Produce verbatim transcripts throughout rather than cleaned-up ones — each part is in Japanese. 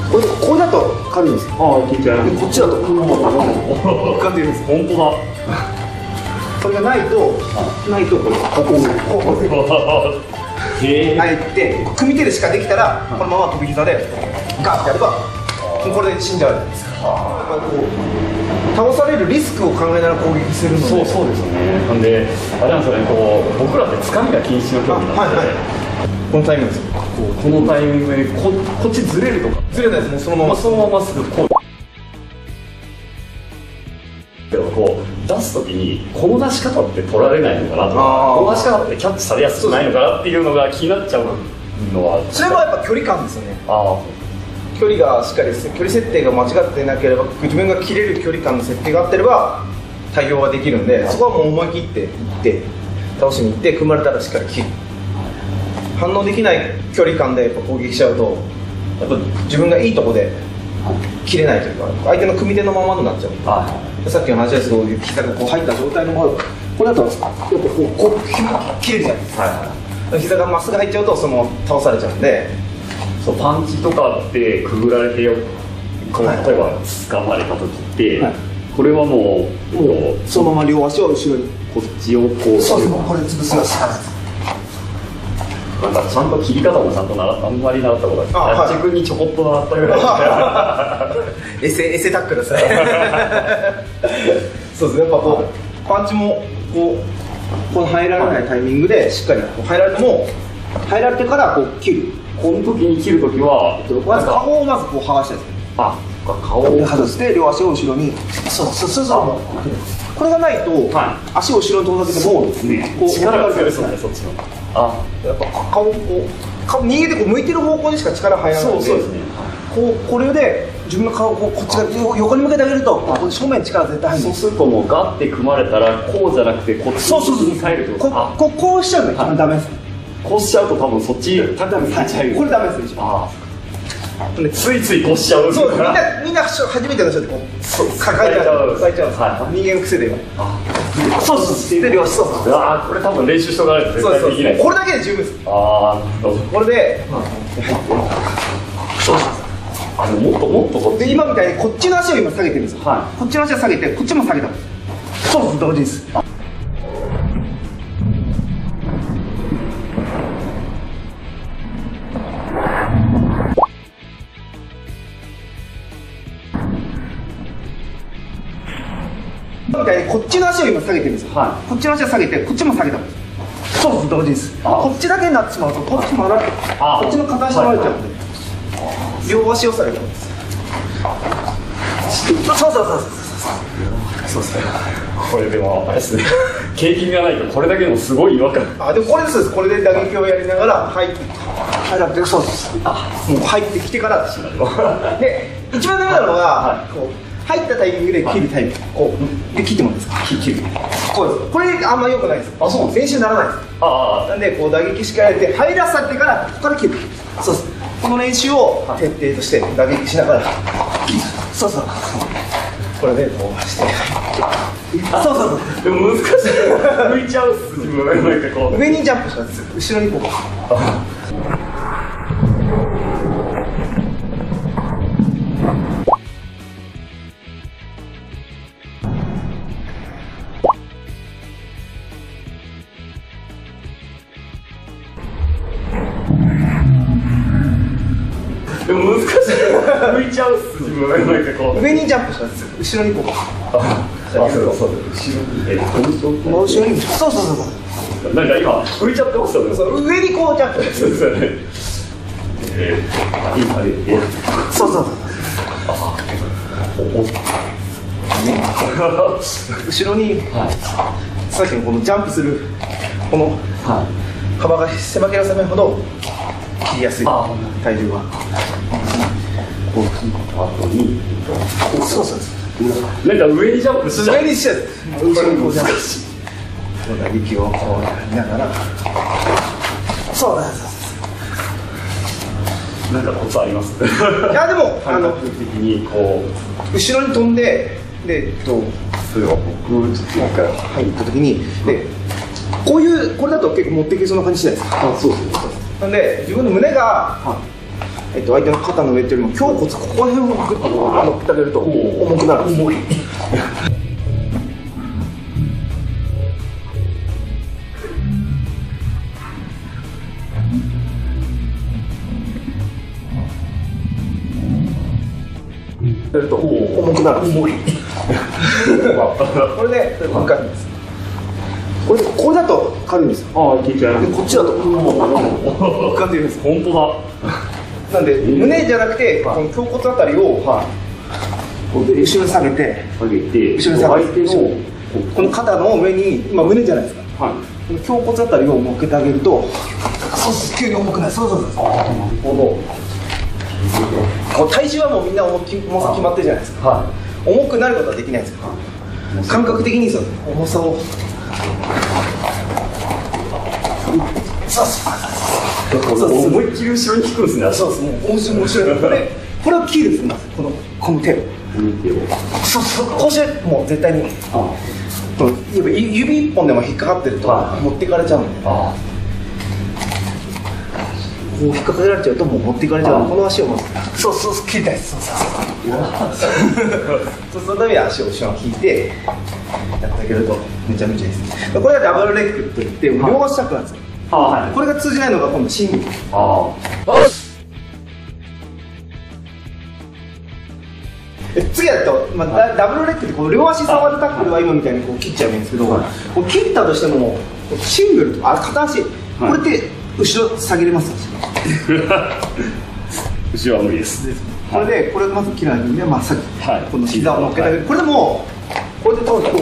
これこれだと軽いんですよ。 ああ、聞いちゃう。 こっちだとガっているんです。 本当だ。 それがないとないとこれここここへえ。 入って組手でしかできたらこのまま飛び膝でガッてやればもうこれで死んじゃうじゃないですか。倒されるリスクを考えながら攻撃するので。 そうそうですよね。なんであれなんですよね、こう僕らって掴みが禁止の競技なんで、はいはい、 このタイミングですよ。 このタイミングで こ, こっちずれるとかずれないです。もうそのままそのまますぐこうでもこう出すときにこの出し方って取られないのかなとか、この出し方ってキャッチされやすくないのかなっていうのが気になっちゃうのは、 それはやっぱ距離感ですよね。 あ距離がしっかり距離設定が間違ってなければ、自分が切れる距離感の設定が合ってれば対応ができるんで、そこはもう思い切っていって倒しに行って組まれたらしっかり切る。反応できない距離感でやっぱ攻撃しちゃうとやっぱ自分がいいとこで切れないというか、相手の組み手のままになっちゃう。あさっきの話ですけど、膝がこう入った状態のままこれだとやっぱこうこう切れるじゃないですか、はいはい、膝がまっすぐ入っちゃうとその倒されちゃうんで。 そうパンチとかってくぐられてよ、こう例えば掴まれた時って、はい、これはもう、もうそのまま両足を後ろにこっちをこう、 そうそう、これ潰すがしかない。 なんかちゃんと切り方もちゃんとなあんまり習ったことない。やっちくんにちょこっと習ったぐらい。 エセエセタックルですね。そうですね、やっぱこうパンチもこうこの入られないタイミングでしっかりこう入られても入られてからこう切る。 この時に切る時はまず顔をまずこう剥がしたいですね。 あ、顔を外して両足を後ろに。そうそうそうそう。これがないと、はい、足を後ろに遠ざけても、 ね、こう力が強いですね、そっちの。あ、 やっぱ顔をこう顔逃げてこう向いてる方向にしか力入らないので、そうそうですね。こうこれで自分の顔をこうこっちが横に向けてあげると、正面に力絶対入る。 そうするともうガッて組まれたらこうじゃなくてこっちに入るってこと。 こうこうしちゃうのがダメです。 こうしちゃうと多分そっちダメです。これダメです。ああ。ついついこうしちゃう。 そう、みんなみんな初めての人ってこう抱えちゃう、抱えちゃうんです。人間の癖で。そうそうそう。で両足そうそう。 ああ、これ多分練習しとかないと絶対できない。 これだけで十分です。 ああ、 これで。そうそうそう。 あのもっともっとこっち。 で今みたいにこっちの足を今下げてるんですよ。こっちの足を下げて、こっちも下げた。そうそう、同時です。みたいにこっちの足を今下げてるんですよ、はい、こっちの足を下げてこっちも下げたんです。そうです、同時です。こっちだけになってしまうとこっちもこっちの片足取られちゃうんで、はい、両足を下げたんです。そうそうそうそうそうですね。 これでもあれですね、経験がないとこれだけでもすごい違和感。 あ、でもこれです。これで打撃をやりながら入って入ってそうです。あ、もう入ってきてからで一番ダメなのは、はい、こう入ったタイミングで切るタイミング、こうで切ってもいいですか。切る。こうです。これあんま良くないです。あ、そう。練習にならないです。ああ。なんでこう打撃しかやれて入らされてからここから切る。そうです。この練習を徹底として打撃しながら。そうそう。これでこうして。あ、そうそうそう。 でも難しい。浮いちゃうっす。自分なんかこう上にジャンプしたんです。後ろにこう。 でも難しい。浮いちゃうっす。自分なんかこう上にジャンプしたんです。後ろにこう。 あ、そうそうそう。後ろに。え、 この後ろに。そうそうそう。 なんか今浮いちゃってますよね。 そう上にこうジャンプ。 そうですよね。えー、今で、え、 そうそうそう。 あ、おお。 後ろに、はい、さっきのこのジャンプするこの幅が狭ければ狭いほど切りやすい。体重が。 こう切った後に、 そうそうそう。 なんか上にジャンプしちゃう。 上にしちゃう。後ろにこうジャンプし。こう打撃をこうやりながら。そうだそう。 なんかコツあります。 いやでもあの的にこう後ろに飛んででえっとそれは僕ちょっとなんか入った時にでこういうこれだと結構持っていけそうな感じしないですか。 あ、そうそう。 なんで自分の胸がえっと、相手の肩の上っていうよりも胸骨ここら辺をグッと乗っけてあげると重くなるんです。重いやると重くなるんです。重いこれで分かるんです。これでこれだと軽いんですよ。ああ、聞いちゃう。こっちだと浮かんでるんです。 本当だ。 なんで胸じゃなくてこの胸骨あたりをこう後ろに下げて、後ろに下げてこの肩の上に今胸じゃないですか。この胸骨あたりを乗っけてあげると、そうそう急に重くない。そうそうそう。なるほど。こう体重はもうみんな重さ決まってるじゃないですか。重くなることはできないんですよ。感覚的にその重さを。そうそう。 思いっきり後ろに引くんですね。 そうです。もう面白い面白い。これこれをキーです。このこの手を。そうそう。こうしてもう絶対に。指一本でも引っかかってると持っていかれちゃうんで。こう引っかかけられちゃうともう持っていかれちゃう。この足をまず。そうそうそう。切りたいです。そうそうそう。そのために足を後ろに引いてやってあげるとめちゃめちゃいいです。これがダブルレッグといって両足タックなんですよ。これが通じないのが今度シングル。次やると、まあ、ダブルレッグってこう両足触るタックルは今みたいにこう切っちゃうんですけど、こう切ったとしてもシングルとあ片足、これって後ろ下げれます。 後ろは無理です。 これでこれまず切らないんで、まあさっきこの膝を乗っけてあげる。これでもこれで倒す。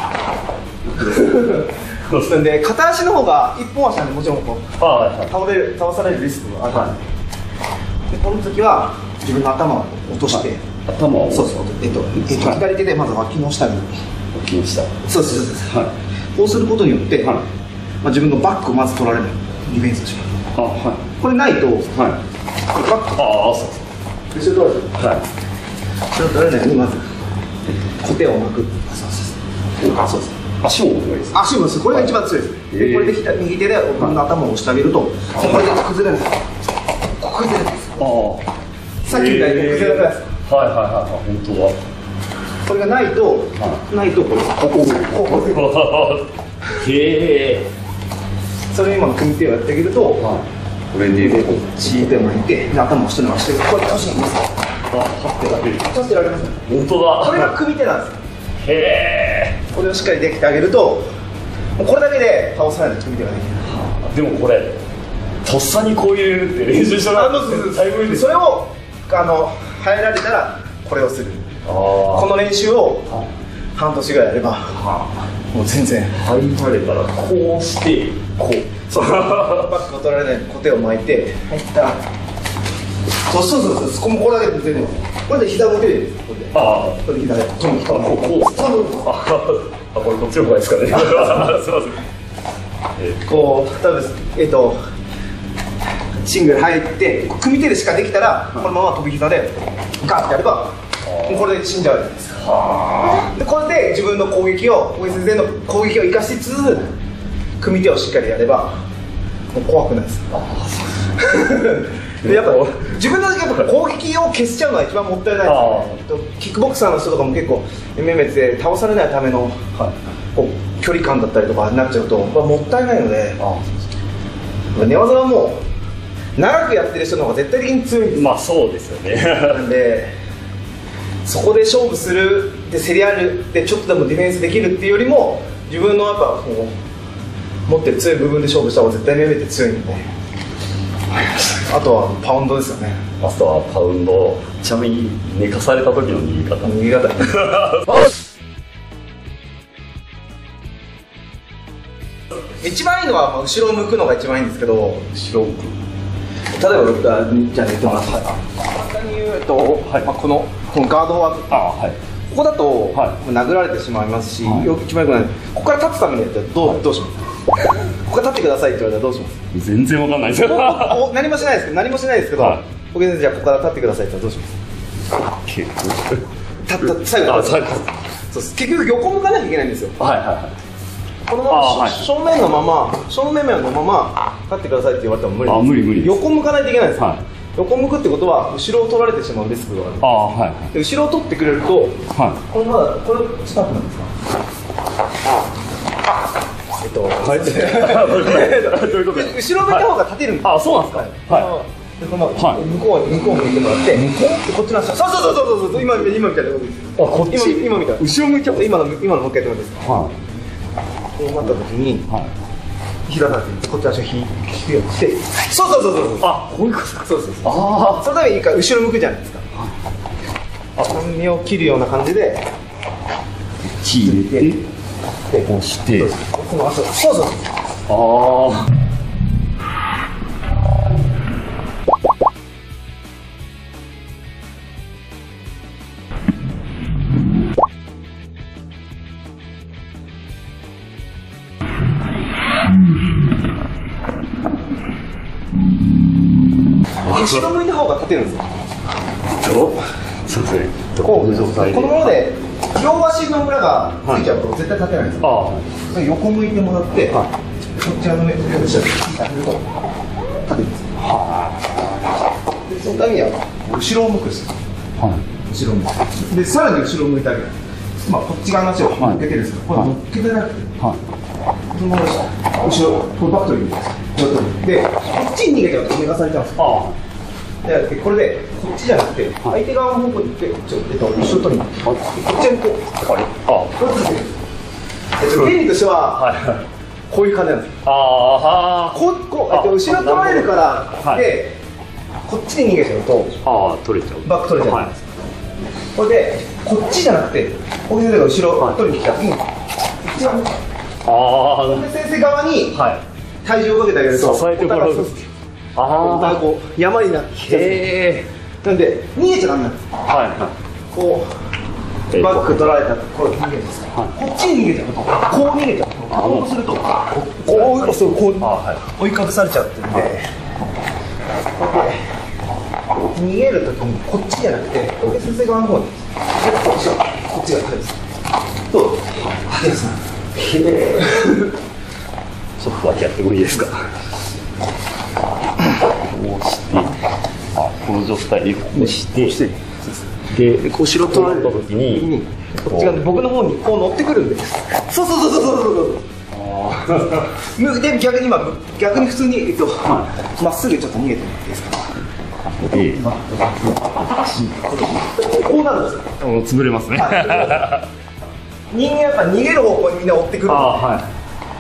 なんで片足の方が一本足なんでもちろんこう倒れる倒されるリスクがある。でこの時は自分の頭を落として、 頭をそうそうえっとえっと左手でまず脇の下に。 脇の下。 そうそうそうそう。こうすることによってまあ自分のバックをまず取られないディフェンスをします。あはい。これないとはいバックああそうそう。後ろ取られる。はい。後ろ取られないようにまず小手を巻く。そうそうそう。そうそう。 足も強いです。 足もです。これが一番強いです。でこれで右手で自分の頭を押してあげるとこれで崩れるんです。崩れるんです。ああ。さっきみたいに崩れないです。 はいはいはい本当だ。 これがないとないとこれここここ。へえ。それ今の組み手をやってあげるとこれでこっち手を巻いて頭を下に回してこうやって腰にます。あ立ってられる。立ってられます。 本当だ。 これが組み手なんです。 へえ。 これをしっかりできてあげるとこれだけで倒さないで組み手ができる。 でもこれとっさにこういうって練習したら最後にそれをあの入られたらこれをする。この練習を半年ぐらいやればもう全然入られたらこうしてこうそうバックを取られない小手を巻いて入ったらそうそうそうそうそこもこれだけで全然これで膝も出るんです。これでああこれで膝でこうこうあこれこっちの方がいいですかね。すいません。 こう例えばえっとシングル入って組み手でしかできたらこのまま飛び膝でガッてやればもうこれで死んじゃうじゃないですか。でこれで自分の攻撃を小木先生の攻撃を生かしつつ組み手をしっかりやればもう怖くないです。でやっぱ自分のやっぱ攻撃を消しちゃうのは一番もったいないですね。キックボクサーの人とかも結構エムエムエーで倒されないためのこう距離感だったりとかになっちゃうともったいないので寝技はもう長くやってる人の方が絶対的に強いんです。 まあそうですよね。 なんでそこで勝負するで競り合うでちょっとでもディフェンスできるっていうよりも自分のやっぱこう持ってる強い部分で勝負した方が絶対にエムエムエーって強いんで、あとはパウンドですよね。 あとはパウンド。ちなみに寝かされた時の握り方握り方一番いいのは後ろを向くのが一番いいんですけど、後ろを向く例えば僕がじゃあ寝てます。簡単に言うと、はいまあ、このこのガードはあ、はい、ここだと、はい、殴られてしまいますし、はい、一番よくないここから立つためにやったらどうどうします？ここから立ってくださいって言われたらどうします？ 全然わかんないですよ。 何もしないですけど何もしないですけど、はい、僕先生じゃあここから立ってくださいって言ったらどうします？ 結構立った最後立ったそう結局横向かなきゃいけないんですよ。はいはいはい。このまま、はい、正面のまま正面のまま立ってくださいって言われても無理です。あ無理無理です。横向かないといけないんです、はい、 横向くってことは後ろを取られてしまうリスクがある。 ああ、はい。 で後ろを取ってくれると、 はい。 これまだこれ近くなんですか。えっと、はい。どういうことですか。後ろ向いた方が立てるんです。 あ、そうなんですか。はい。でこの向こうに向こう向いてもらって、向こうこっちなんですよ。そうそうそうそうそう、今今みたいなことです。あ、こっち今今みたいな。後ろ向いちゃう。今の今のもう一回やってもらっていいですか。はい。こうなった時に、はい。膝立ててこっち足を引くようにして、そうそうそうそう。あ、こういうことか。そうそうそう。ああ。そのために一回後ろ向くじゃないですか。あ、身を切るような感じで、 切れて、で押して、 この足を、そうそうそう。 ああ。 後ろ向いた方が立てるんですよ。 そうですね。 こうこのままで両足の裏がついちゃうと絶対立てないんですよ。ああ、横向いてもらって、はい、こっち側の目を下に立てると立てるんですよ。はあ、でそのためには後ろを向くんですよ。はい、後ろを向く。でさらに後ろを向いてあげる。まあこっち側の足を向けてるんですけど、これ乗っけてなくて、はい、そのまま後ろこれバック取りに行くんですよ。でこっちに逃げちゃうと寝かされちゃうんですよ。ああ、でこれでこっちじゃなくて相手側の方向に行ってこっちをえっと後ろ取りにこっちにこうあこうつけてる。えっと原理としてはこういう感じなんですよ。ああ、こうこうえっと後ろ取られるからでこっちに逃げちゃうとああ取れちゃうバック取れちゃうんです。これでこっちじゃなくて大木先生が後ろ取りに来た時にこっち側にああ先生側に体重をかけてあげると支えてもらう。ああ、こう山になってなんで逃げちゃダメなんです。はいはい。こうバック取られたこれ逃げます。こっちに逃げちゃうとこう逃げちゃうとこうするとこうそうこう追いかけされちゃってるんで、逃げるときにこっちじゃなくて大木先生側の方にこっちがこっちが入るんです。どう？はいです。へえ。ちょっとだけやってもいいですか。こうして、あ、この状態でこうして、で、後ろ取られたときに、こっちが僕の方にこう乗ってくるんです。そうそうそうそうそうそう。ああ。で逆に今逆に普通にえっとまっすぐちょっと逃げてもらっていいですか。ええ。こうなるんですよ。 潰れますね。 人間やっぱ逃げる方向にみんな追ってくる。あ、はい。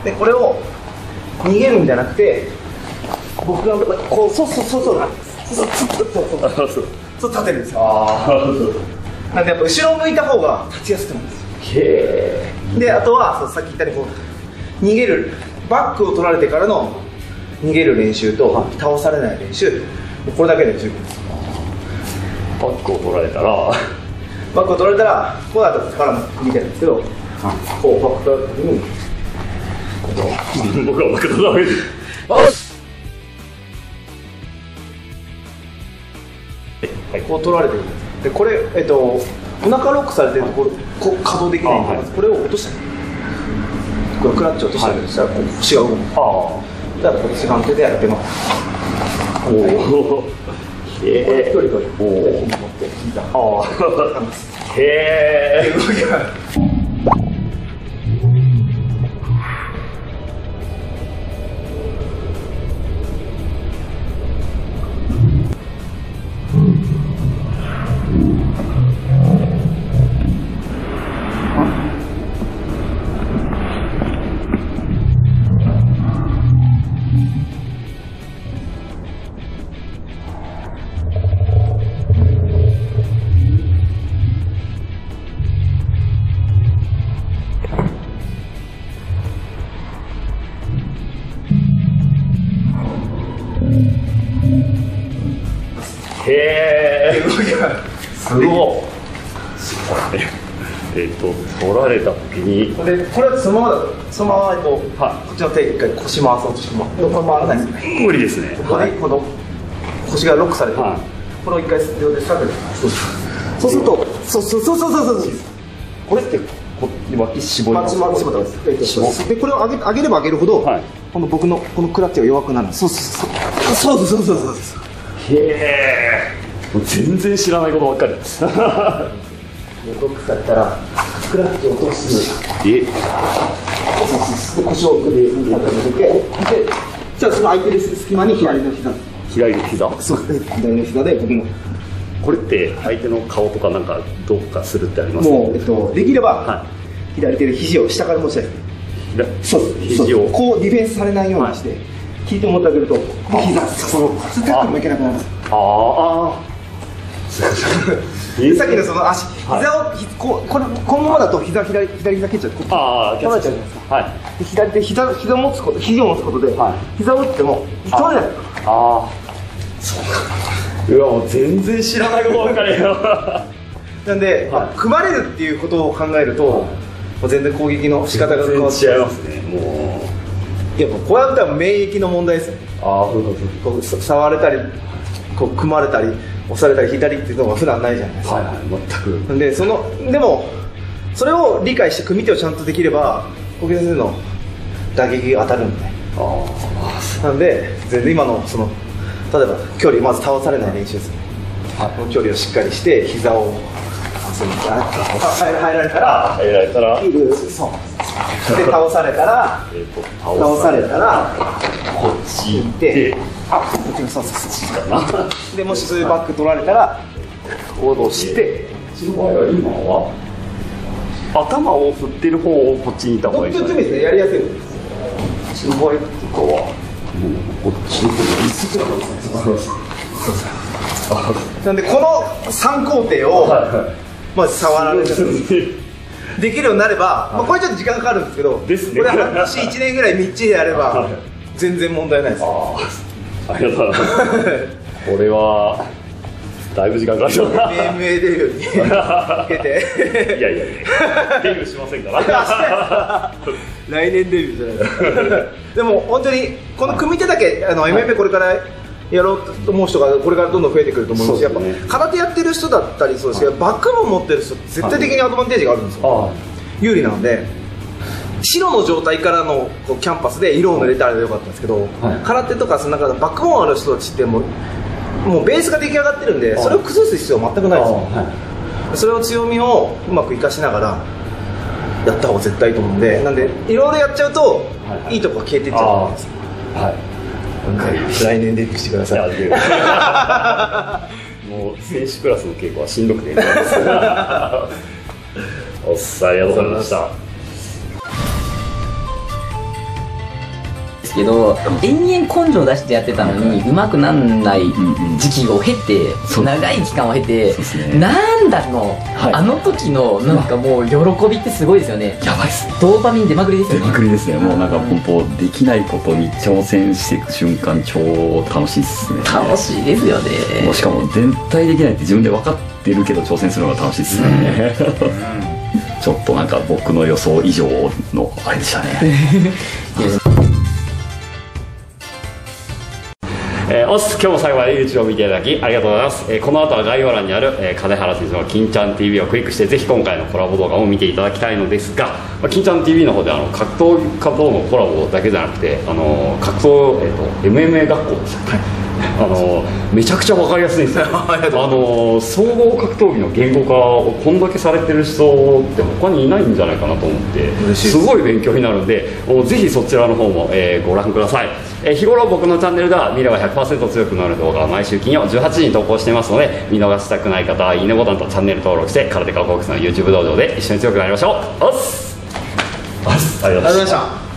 でこれを逃げるんじゃなくて。僕がこうそうそうそうそうそうそうそうそうそう立てるんですよ。ああ。なんでやっぱ後ろを向いた方が立ちやすくなるんですよ。へえ。であとはそうさっき言ったようにこう逃げるバックを取られてからの逃げる練習と、はい、倒されない練習これだけで十分です。 バックを取られたらバックを取られたらこうだとから見てるんですけど、はい、こうバック取られた時に僕はバック取られる。はい、こう取られてるんです。でこれ、えっと、お腹ロックされてるところこう稼働できないんで、はい、これを落としてこれクラッチを落としてあげるとしたらこう腰が動く。ああ。だからこっち側の手でやってます。おお。へえ。一人一人こう持って引いた。ああ。へえ。へえ。すごい。えっと取られた時にこれこれはそのままだとそのままこう、はい、こっちの手一回腰回そうとしてもこれ回らないですね。 無理ですね。 ここでこの腰がロックされて、はい、これを一回両手下げてそうするとそうそうそうそうそうそうこれってこ脇絞ります。絞ったです。でこれを上げ上げれば上げるほど、はい、この僕のこのクラッチが弱くなる。そうそうそうそうそうそうそうそう。 へえ、もう全然知らないことばっかりです。 ロックされたらクラッチを落とす。 え、 腰を奥でなんか抜けて、じゃあその空いてる隙間に左の膝、 左の膝、 そうですね、左の膝で僕もこれって相手の顔とかなんかどうかするってありますか？ もう、えっと、できれば、 は左手で肘を下から持ちたいですね。そう肘をこうディフェンスされないようにして、引いて持ってあげると膝そのステップもいけなくなるんです。 ああでさっきのその足、膝をひこうこれこのままだと膝左左膝蹴っちゃう。 ああ、 取られちゃうじゃないですか。 はい。 で左手膝膝を持つこと肘を持つことで、 はい膝を打っても取れない。 ああ、そうか。うわ、もう全然知らないことばっかりよ。 なんで、 はいまあ組まれるっていうことを考えると、もう全然攻撃の仕方が変わって全然違いますね。もう。 いやもうこうやったら免疫の問題ですよね。 ああ、そうそうこうさ触れたりこう組まれたり押されたり左っていうのが普段ないじゃないですか。 はいはい、全く。 でそのでもそれを理解して組み手をちゃんとできれば小木先生の打撃が当たるんで、 あなんで全然今のその例えば距離まず倒されない練習ですね、はい、この距離をしっかりして膝をそのあ入ら入られたら入られたらヒールそうで倒されたらえっと倒されたらこっち行っ行ってて、 あこっちのそうそうそうかな。 でもしそういうバック取られたら行動して今は頭を振ってる方をこっちにいた方がいいどっちですね。 ですねやりやすいですすごいとかはもうこっちの方にすぐなんでこのさん工程をまず触られるできるようになれば、まあ、これちょっと時間かかるんですけどですねこれ半年いちねんぐらいみっちりやれば全然問題ないです。 ああ、ありがとうございます。これはだいぶ時間かかるよな。 エムエムエー デビューに向けていやいやいや、デビューしませんから来年デビューじゃないですかでも本当にこの組み手だけあの エムエムエー これからやろうと思う人がこれからどんどん増えてくると思いますし、やっぱ空手やってる人だったりそうですけど、バックボーン持ってる人絶対的にアドバンテージがあるんですよ。有利なので白の状態からのこうキャンパスで色を塗れたらよかったんですけど、空手とかその中でバックボーンある人たちってもうもうベースが出来上がってるんで、それを崩す必要は全くないですよ。それの強みをうまく生かしながらやった方が絶対いいと思うんで、なんでいろいろやっちゃうといいとこが消えていっちゃうんです。はい、来年デビューしてください。 もう選手クラスの稽古はしんどくておっさありがとうございました。 けど延々根性出してやってたのにうまくなんない時期を経て、長い期間を経て、なんだのあの時のなんかもう喜びってすごいですよね。 やばいっすね。 ドーパミン出まくりですよね。 出まくりですね。もうなんか本当できないことに挑戦していく瞬間超楽しいっすね。 楽しいですよね。 もうしかも絶対できないって自分で分かってるけど挑戦するのが楽しいっすね。ちょっとなんか僕の予想以上のあれでしたね。 えー、おっす、今日も最後まで YouTube を見ていただきありがとうございます。えー、この後は概要欄にある、えー、金原先生の金ちゃん ティーブイ をクリックしてぜひ今回のコラボ動画を見ていただきたいのですが、まあ、金ちゃん ティーブイ の方であの格闘家とのコラボだけじゃなくて、あのー、格闘、えーと、エムエムエー 学校でしたっけあのー、めちゃくちゃ分かりやすいんですよあのー、総合格闘技の言語化をこんだけされてる人って他にいないんじゃないかなと思ってすごい勉強になるんで、もうぜひそちらの方も、えー、ご覧ください。えー、日頃僕のチャンネルでは見れば ひゃくパーセント 強くなる動画を毎週金曜じゅうはちじに投稿していますので、見逃したくない方はいいねボタンとチャンネル登録して空手家コークスの YouTube 道場で一緒に強くなりましょう。おっす、おっす、ありがとうございました。